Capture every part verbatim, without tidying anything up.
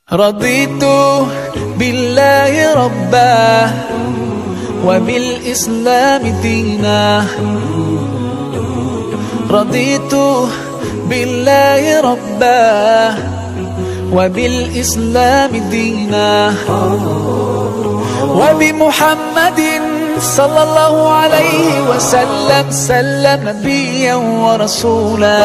رضيت بالله ربا وبالإسلام دينا. رضيت بالله ربا وبالإسلام دينا وبمحمد صلى الله عليه وسلم سلم نبيا ورسولا.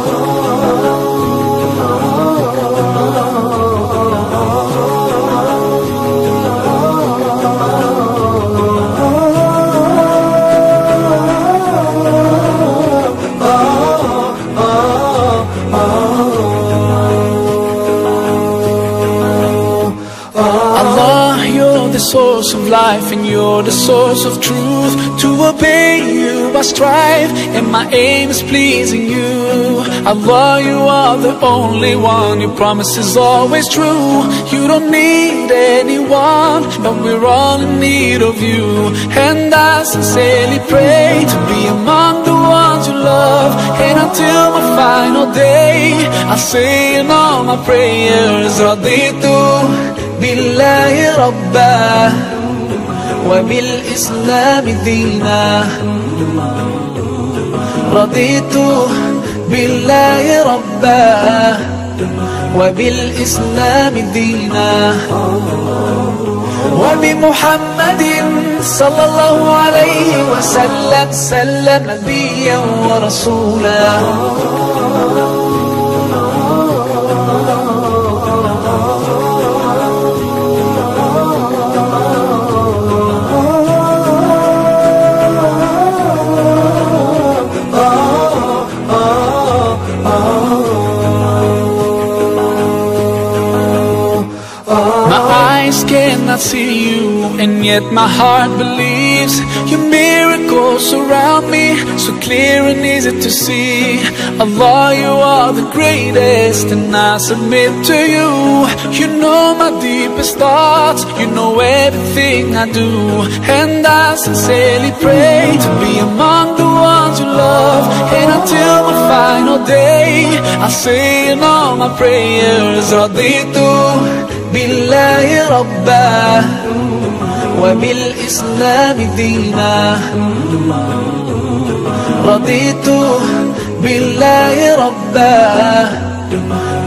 The source of life and you're the source of truth. To obey you I strive and my aim is pleasing you. Allah, you are the only one, your promise is always true. You don't need anyone, but we're all in need of you. And I sincerely pray to be among the ones you love. And until my final day I say in all my prayers, Raditu billahi rabba وبالإسلام دينا. رضيت بالله ربا وبالإسلام دينا وبمحمد صلى الله عليه وسلم سلم نبيا ورسولا. Cannot see you, and yet my heart believes. Your miracles surround me, so clear and easy to see. Allah, you are the greatest, and I submit to you. You know my deepest thoughts, you know everything I do. And I sincerely pray to be among the ones you love. And until my final day I say in all my prayers, Raditu billahi rabba وبالإسلام دينا. رضيت بالله ربا